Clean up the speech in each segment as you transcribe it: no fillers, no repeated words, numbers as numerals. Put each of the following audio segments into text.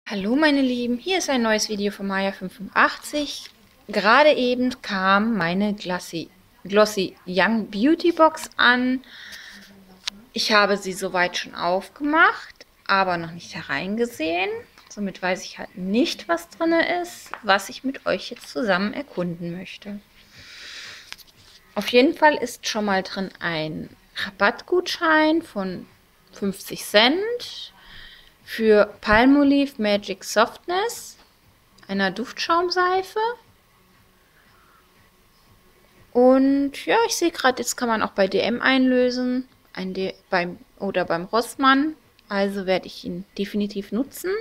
Hallo meine Lieben, hier ist ein neues Video von Maya85. Gerade eben kam meine Glossy Young Beauty Box an. Ich habe sie soweit schon aufgemacht, aber noch nicht hereingesehen. Somit weiß ich halt nicht, was drin ist, was ich mit euch jetzt zusammen erkunden möchte. Auf jeden Fall ist schon mal drin ein Rabattgutschein von 50 Cent für Palmolive Magic Softness, einer Duftschaumseife. Und ja, ich sehe gerade, jetzt kann man auch bei DM einlösen oder beim Rossmann. Also werde ich ihn definitiv nutzen.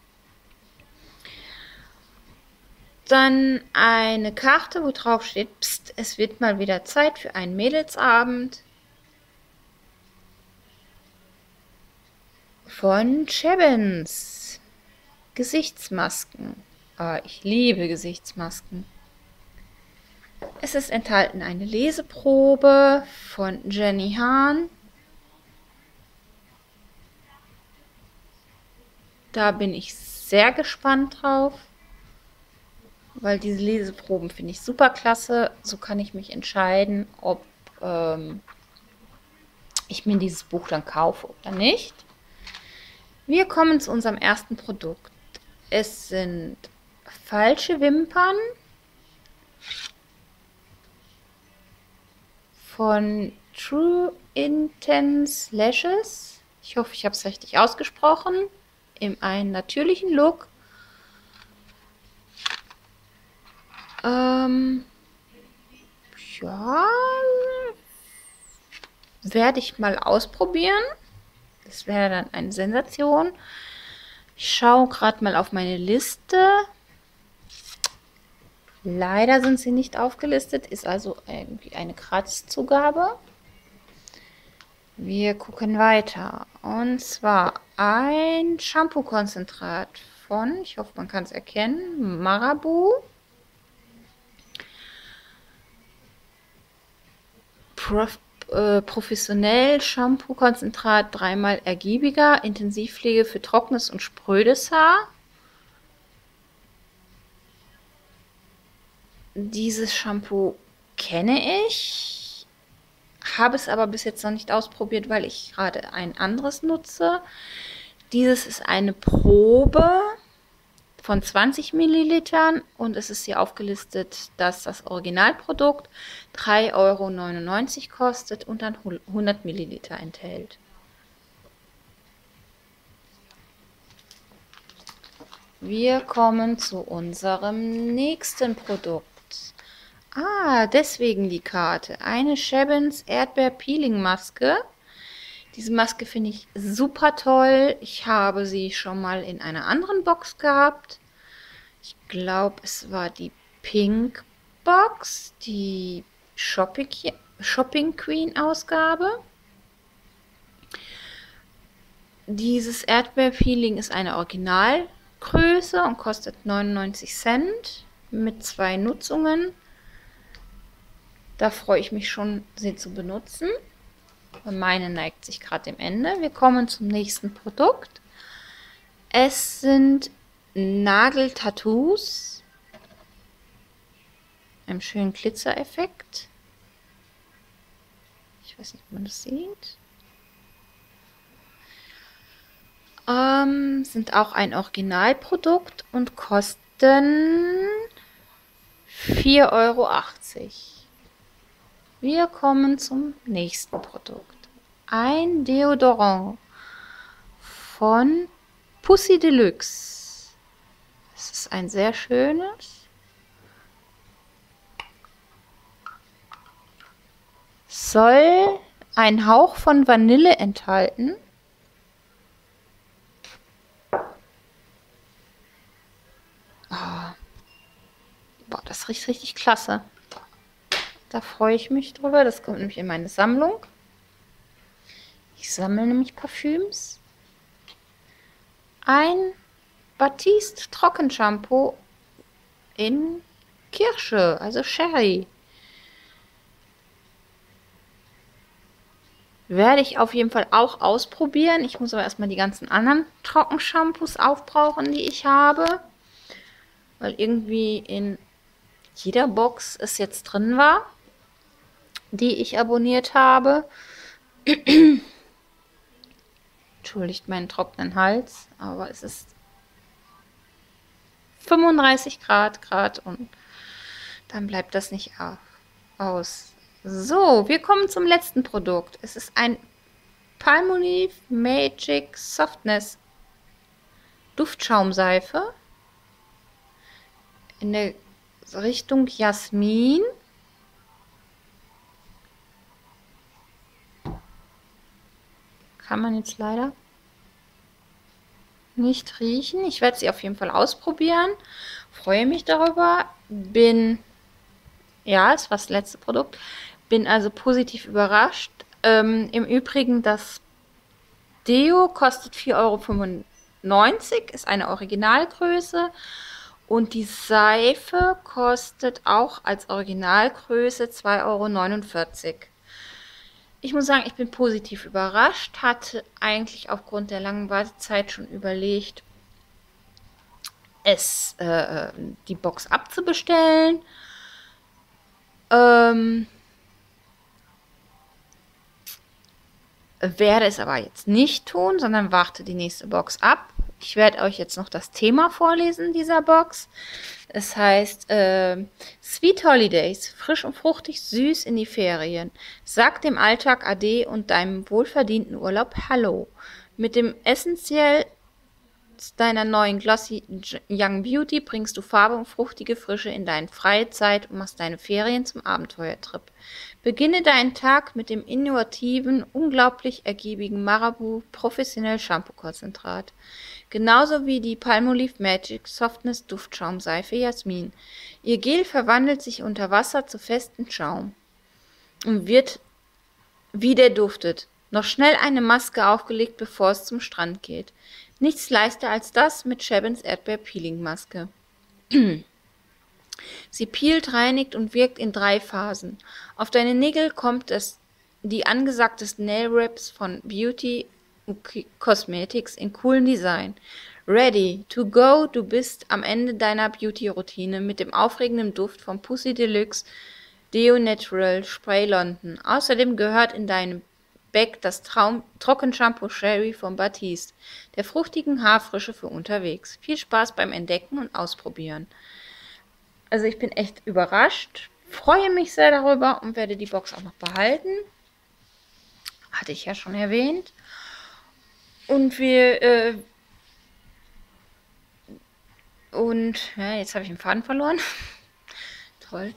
Dann eine Karte, wo drauf steht, Psst, es wird mal wieder Zeit für einen Mädelsabend. Von Chebens. Gesichtsmasken. Ich liebe Gesichtsmasken. Es ist enthalten eine Leseprobe von Jenny Han. Da bin ich sehr gespannt drauf, weil diese Leseproben finde ich super klasse. So kann ich mich entscheiden, ob ich mir dieses Buch dann kaufe oder nicht. Wir kommen zu unserem ersten Produkt. Es sind falsche Wimpern von True Intense Lashes. Ich hoffe, ich habe es richtig ausgesprochen. In einem natürlichen Look. Ja, werde ich mal ausprobieren. Das wäre dann eine Sensation. Ich schaue gerade mal auf meine Liste. Leider sind sie nicht aufgelistet, ist also irgendwie eine Gratiszugabe. Wir gucken weiter. Und zwar ein Shampoo-Konzentrat von, ich hoffe, man kann es erkennen, Marabu. Professionell Shampoo-Konzentrat, dreimal ergiebiger, Intensivpflege für trockenes und sprödes Haar. Dieses Shampoo kenne ich, habe es aber bis jetzt noch nicht ausprobiert, weil ich gerade ein anderes nutze. Dieses ist eine Probe von 20 Millilitern und es ist hier aufgelistet, dass das Originalprodukt 3,99 € kostet und dann 100 Milliliter enthält. Wir kommen zu unserem nächsten Produkt. Deswegen die Karte. Eine Chebens Erdbeer-Peeling-Maske. Diese Maske finde ich super toll. Ich habe sie schon mal in einer anderen Box gehabt. Ich glaube, es war die Pink Box, die Shopping Queen Ausgabe. Dieses Erdbeer-Peeling ist eine Originalgröße und kostet 99 Cent mit 2 Nutzungen. Da freue ich mich schon, sie zu benutzen. Meine neigt sich gerade dem Ende. Wir kommen zum nächsten Produkt. Es sind Nageltattoos. Einem schönen Glitzereffekt. Ich weiß nicht, ob man das sieht. Sind auch ein Originalprodukt und kosten 4,80 €. Wir kommen zum nächsten Produkt. Ein Deodorant von Pussy Deluxe. Das ist ein sehr schönes. Soll einen Hauch von Vanille enthalten. Boah, das riecht richtig klasse. Da freue ich mich drüber. Das kommt nämlich in meine Sammlung. Ich sammle nämlich Parfüms. Ein Batiste Trockenshampoo in Kirsche, also Sherry. Werde ich auf jeden Fall auch ausprobieren. Ich muss aber erstmal die ganzen anderen Trockenshampoos aufbrauchen, die ich habe. Weil irgendwie in jeder Box es jetzt drin war, die ich abonniert habe. Entschuldigt meinen trockenen Hals, aber es ist 35 Grad und dann bleibt das nicht aus. So, wir kommen zum letzten Produkt. Es ist ein Palmolive Magic Softness Duftschaumseife in der Richtung Jasmin. Kann man jetzt leider nicht riechen. Ich werde sie auf jeden Fall ausprobieren. Freue mich darüber. Ja, es war das letzte Produkt. Bin also positiv überrascht. Im Übrigen, das Deo kostet 4,95 €, ist eine Originalgröße. Und die Seife kostet auch als Originalgröße 2,49 €. Ich muss sagen, ich bin positiv überrascht. Hatte eigentlich aufgrund der langen Wartezeit schon überlegt, die Box abzubestellen. Werde es aber jetzt nicht tun, sondern warte die nächste Box ab. Ich werde euch jetzt noch das Thema vorlesen dieser Box. Es heißt Sweet Holidays, frisch und fruchtig, süß in die Ferien. Sag dem Alltag Ade und deinem wohlverdienten Urlaub Hallo. Mit dem essentiell deiner neuen Glossy Young Beauty bringst du Farbe und fruchtige Frische in deine freie Zeit und machst deine Ferien zum Abenteuertrip. Beginne deinen Tag mit dem innovativen, unglaublich ergiebigen Marabu Professionell Shampoo Konzentrat. Genauso wie die Palmolive Magic Softness Duftschaumseife Jasmin. Ihr Gel verwandelt sich unter Wasser zu festem Schaum und wird, wie der duftet, noch schnell eine Maske aufgelegt, bevor es zum Strand geht. Nichts leichter als das mit Shebens Erdbeer-Peeling-Maske. Sie peelt, reinigt und wirkt in 3 Phasen. Auf deine Nägel kommt die angesagtesten Nail Wraps von Beauty Cosmetics in coolen Design. Ready to go, du bist am Ende deiner Beauty-Routine mit dem aufregenden Duft von Pussy Deluxe Deo Natural Spray London. Außerdem gehört in deinem Bag das Trockenshampoo Sherry von Batiste, der fruchtigen Haarfrische für unterwegs. Viel Spaß beim Entdecken und Ausprobieren. Also ich bin echt überrascht, freue mich sehr darüber und werde die Box auch noch behalten. Hatte ich ja schon erwähnt. Und ja, jetzt habe ich den Faden verloren. Toll.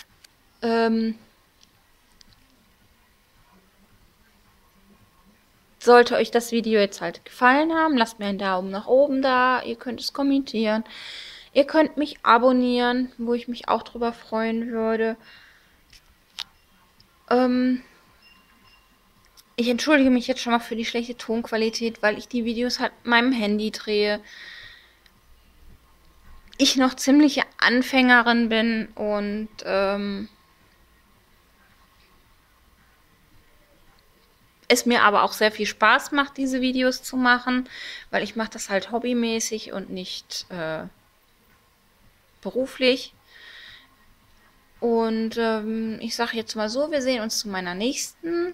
Sollte euch das Video jetzt halt gefallen haben, lasst mir einen Daumen nach oben da. Ihr könnt es kommentieren. Ihr könnt mich abonnieren, wo ich mich auch drüber freuen würde. Ich entschuldige mich jetzt schon mal für die schlechte Tonqualität, weil ich die Videos halt mit meinem Handy drehe. Ich noch ziemliche Anfängerin bin und es mir aber auch sehr viel Spaß macht, diese Videos zu machen, weil ich mache das halt hobbymäßig und nicht beruflich. Und ich sage jetzt mal so, wir sehen uns zu meiner nächsten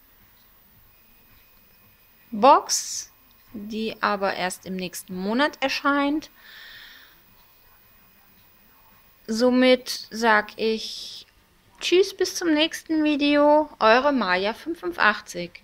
Box, die aber erst im nächsten Monat erscheint. Somit sage ich Tschüss, bis zum nächsten Video. Eure Maja 558.